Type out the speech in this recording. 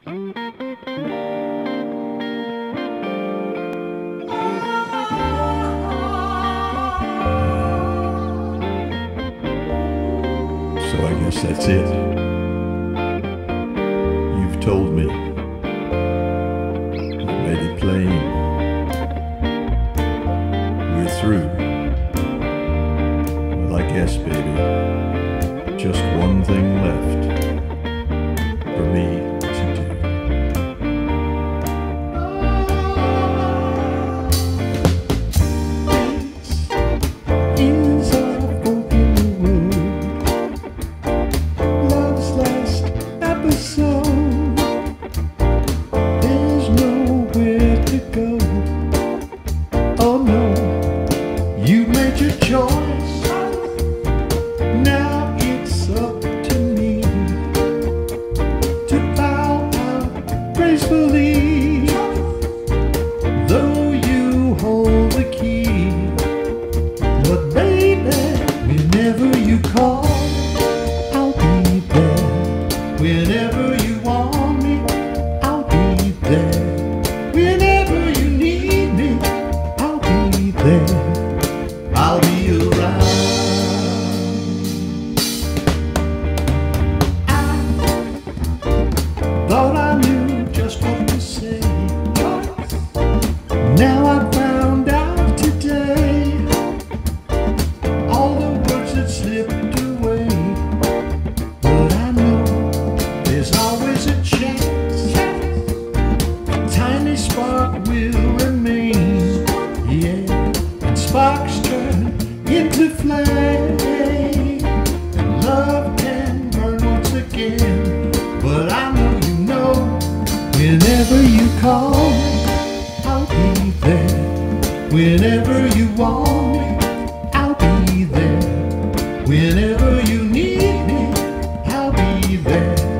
So I guess that's it. You've told me. You've made it plain. We're through. Well, I guess, baby, just one thing left for me to do. This is our broken road. Love's last episode. There's nowhere to go. Oh no, you made your choice. Now it's up to me to bow out gracefully. Though you hold the key, but baby, whenever you call, I'll be there. Whenever you want me, I'll be there. Whenever you need me, I'll be there. I'll be around. I thought I knew just what to say. Now I found out today all the words that slipped away. But I know there's always a chance. A tiny spark will remain. Yeah, and sparks turn into flame, and love can burn once again. But I know, whenever you call me, I'll be there. Whenever you want me, I'll be there. Whenever you need me, I'll be there.